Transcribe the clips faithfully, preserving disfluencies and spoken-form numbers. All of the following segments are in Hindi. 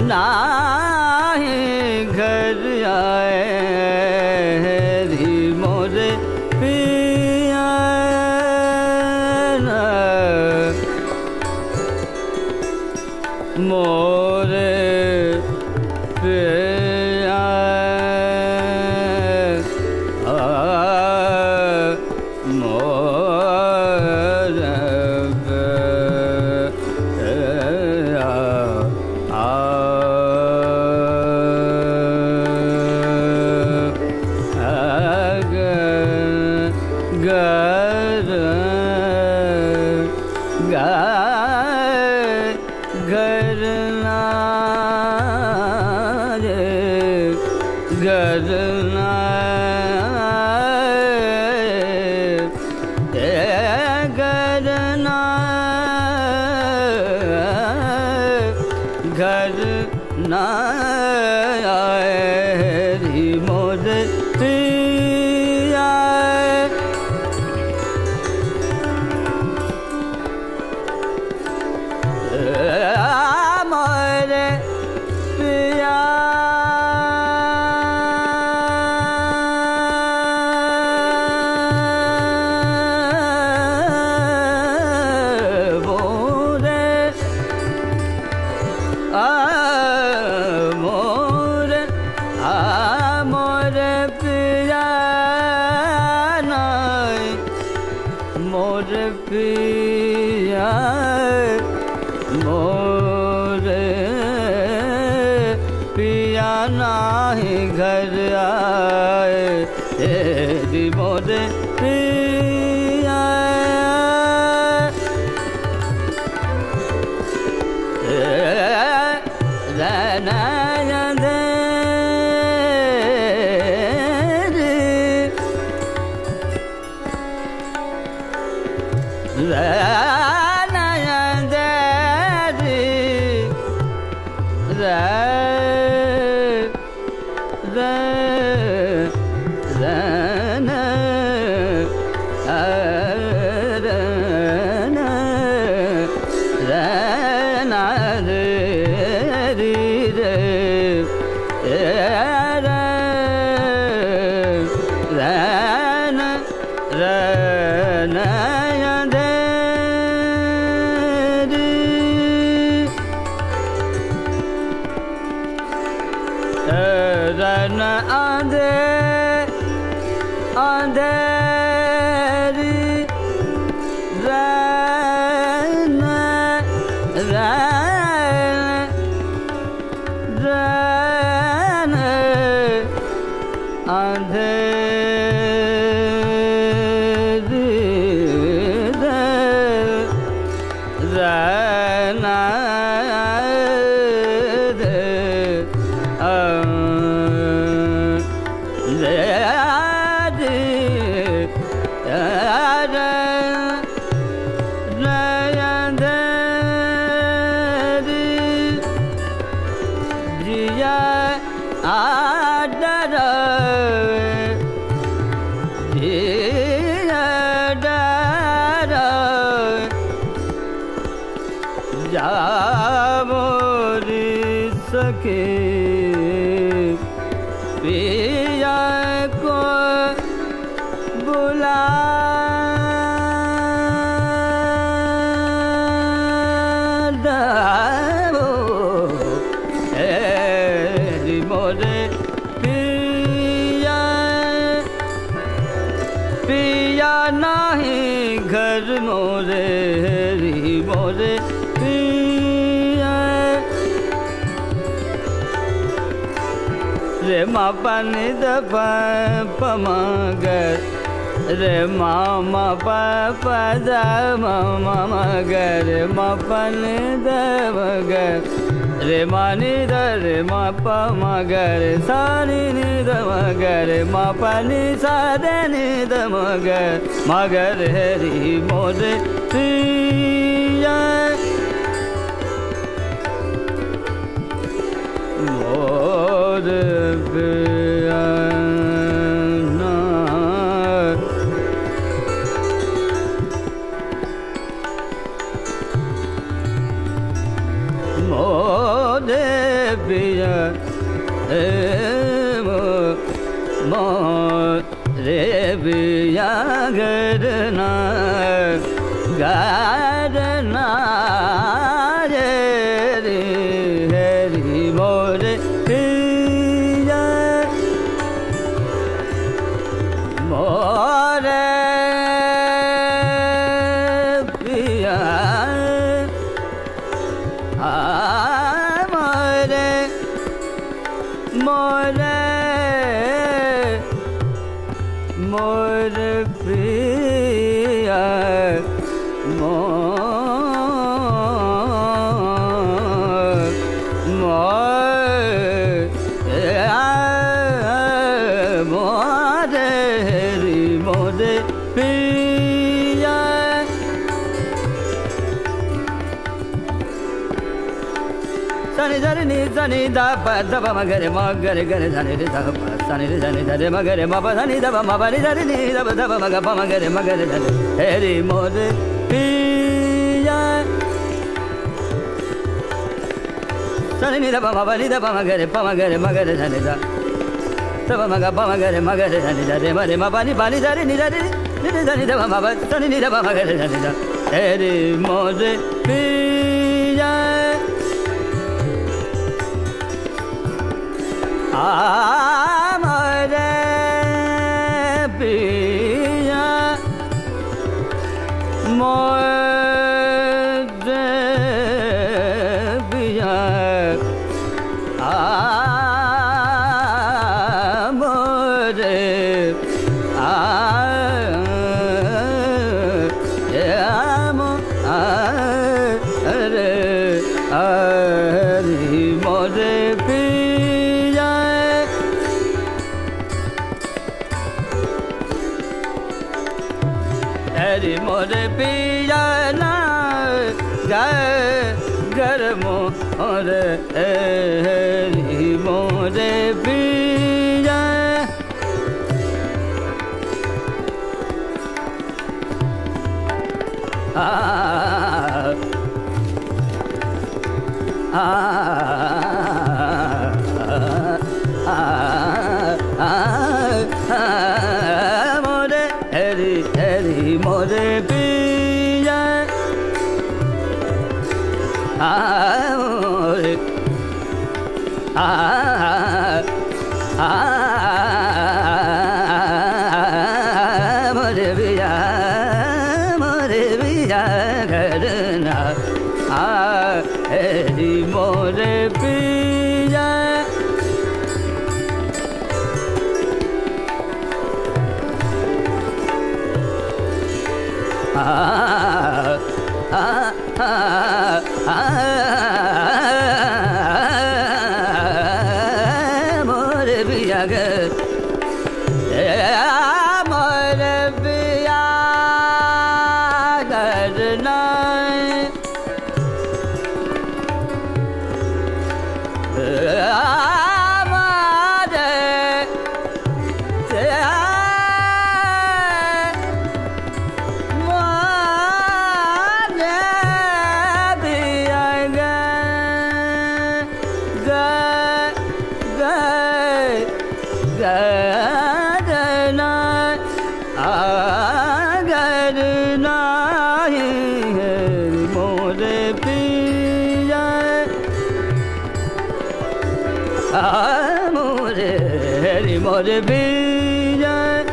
नाही घर आए री मोरे पिया मोरे पिया घर ना आए री मोरे पिया मोरे पिया मोरे आ मोरे पिया नहीं मोरे पिया मोरे पिया नहीं घर आए तेरी मोरे पिया रहना दे रहना दे रे रे रहना रहना रहना दे रन आंधे आंधेरी रन रन रन आंधेरी रन जा मोरी सके पिया को बुला दो री मोरे पिया पिया नहीं घर मोरे री मोरे रे मा पानी द प म ग रे मा मा प प द म म म ग रे मा पानी द म ग रे मा नि द रे मा प म ग रे सा नि नि द म ग रे मा पानी सा रे नि द म ग म ग रे री मोरे पिया मोरे पिया मोरे पिया मोरे पिया गरना गरना रे रे हरि मोरे पिया मोरे पिया मोरे मोरे मोर प्रिया मोर मोर हरि मोर प्रिया सनि धनि नि सनि द प द प म ग रे म ग रे ग रे धनि रे ध प सनि रे धनि ध रे म ग रे म प धनि ध प म प नि ध रे नि ध प ध प म ग प म ग रे म ग रे धनि हरि मोर प्रिया सनि नि ध प म प नि ध प म ग रे प म ग रे म ग रे धनि ध ध प म ग प म ग रे म ग रे धनि ध रे म रे म प नि प नि ध रे नि ध रे नि रे धनि ध प म प सनि नि ध प म ग रे धनि ध हरि मोर प्रिया मोरे पिया मोरे पिया मोरे हरि मोरे पिया हरि मोरे पिया ना गर मोर हरि मोरे पिया आ आ मोरे हरि हरि मोरे पिया मोरे मोरे पिया मोरे पिया करना हरि मोरे पिया आ आ आ मोरे पिया गर मोरे पिया करना गरना आगरना हरि मोरे पिया मोरे हरि मोरे पिया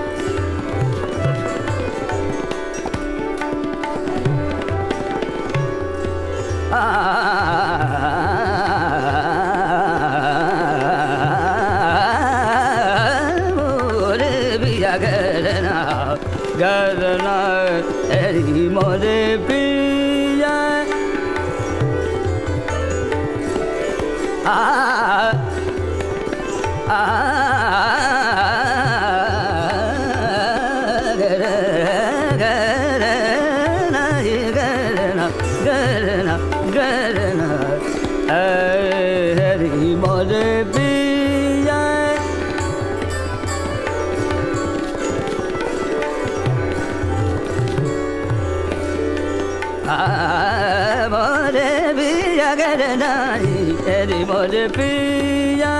गरना गरना हरि मोरे पिया आ आ गर गरना गरना गरना गरना हरि मोरे पिया मोरे पिया गरना हरि मोरे पिया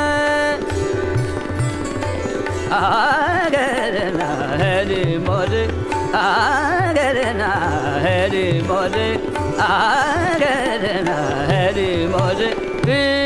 आगरना हरि मोरे आगरना हरि मोरे आगरना हरि मोरे